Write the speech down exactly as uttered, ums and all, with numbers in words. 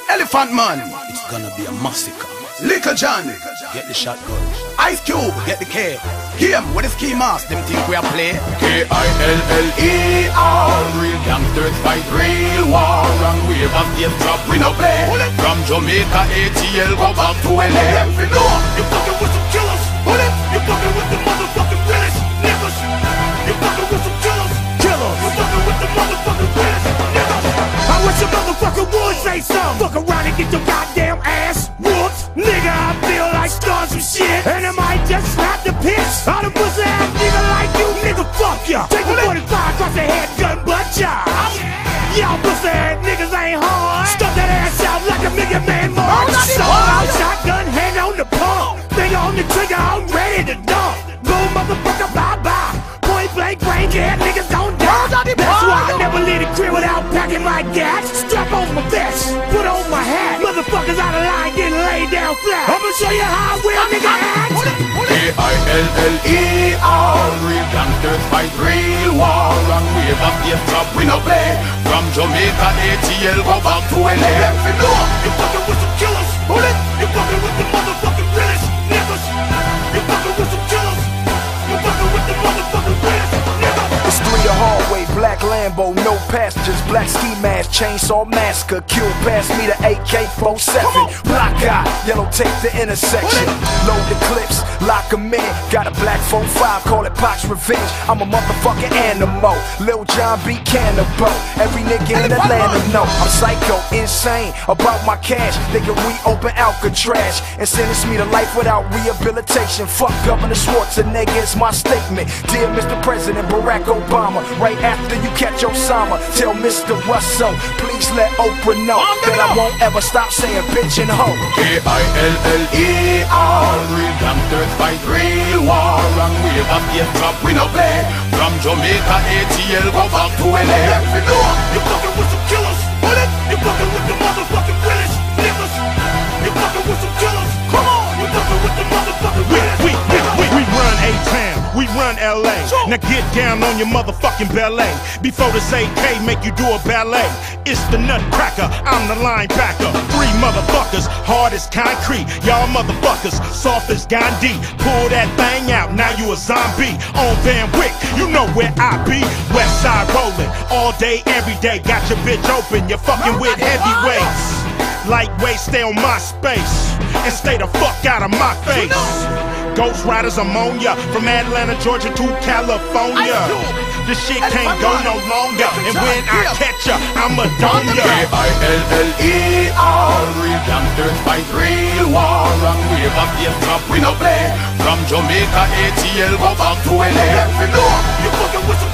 Elephant Man, it's gonna be a massacre. Little John, get the shotgun. Ice Cube, get the K. Game with the ski mask, them think we are play. K I L L E R, real gangsters fight real war. And we have the drop, we no play. From Jamaica, A T L, go back to L A. You fucking with some killers, you fucking with the motherfucking realest niggas. You fucking with some killers, killers. You fucking with the motherfucking realest niggas. I wish a motherfucker would say something. Fuck around and get your goddamn ass whooped. Nigga, I feel like stars some shit, and I might just slap the piss out of pussy ass nigga like you, nigga, fuck ya. Take a forty-five across the head, gun butt job. Y'all pussy ass niggas ain't hard. Stuff that ass out like a million man march. So out, shotgun, hand on the pump, finger on the trigger, I'm ready to dump. Boom, motherfucker, bye-bye. Point blank range, yeah, niggas don't die. That's why I never leave the crib without packing my gas. Strap on my vest, put on my hat. Motherfuckers out of line getting laid down flat. I'ma show you how I will, nigga, act. K I L L E R, real gangsters fight real war. And we have the drop, we no play. From Jamaica, A T L, go back to L A. You fucking with some killers, you fucking with the motherfucking realest niggas. You fucking with some killers, you fucking with the motherfucking realest niggas. It's three a hallway, black Lambo, no passengers, black ski mask, chainsaw massacre, kill past me the A K forty-seven, black eye, yellow tape the intersection, load the clips, lock 'em in, got a black four five, call it Pac's Revenge, I'm a motherfucking animal, Lil John B. Cannibal, every nigga in Atlanta know, I'm psycho, insane, about my cash, they can reopen Alcatraz, and sentence me to life without rehabilitation, fuck Governor Schwarzenegger, it's my statement, dear Mister President Barack Obama, right after you catch Osama, tell Mister Russell, please let Oprah know that I won't ever stop saying bitch and hoe. K I L L E R, real gangsters fight real war. And we have the drop, we no play. From Jamaica, A T L, go back to L A. You fucking with some killers, you fucking with the motherfucking realest niggas. You fucking with some killers, come on. You fucking with the motherfucking realest We, we, we, we run A-Town, we run L A. Now get down on your motherfucking ballet. Before this A K make you do a ballet. It's the nutcracker, I'm the linebacker. Three motherfuckers, hard as concrete. Y'all motherfuckers, soft as Gandhi. Pull that thing out, now you a zombie. On Van Wyck, you know where I be. West side rolling, all day, every day. Got your bitch open, you're fucking with heavyweights. Lightweight, stay on my space and stay the fuck out of my face. Ghost Riders ammonia from Atlanta, Georgia to California. This shit can't go no longer, and when I catch ya, I'ma dome ya. K I L L E R, real gangsters fight real war. And we have the drop, we no play. From Jamaica, A T L, go back to L A. You fucking with some